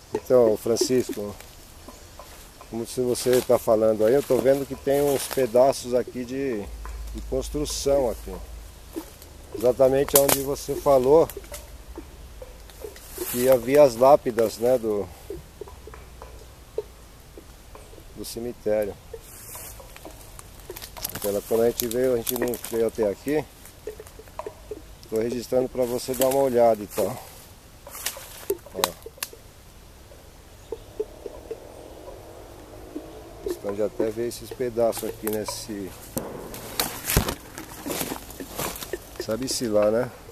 Então, Francisco, como se você está falando aí, eu estou vendo que tem uns pedaços aqui de construção aqui. Exatamente onde você falou que havia as lápidas, né, do cemitério. Então, quando a gente veio, a gente não veio até aqui. Estou registrando para você dar uma olhada então. Ó. Então já até ver esses pedaços aqui nesse... Sabe-se lá, né?